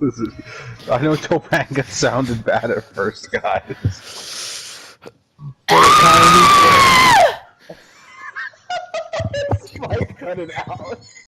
I know Topanga sounded bad at first, guys. But it kind of Spike cut it out.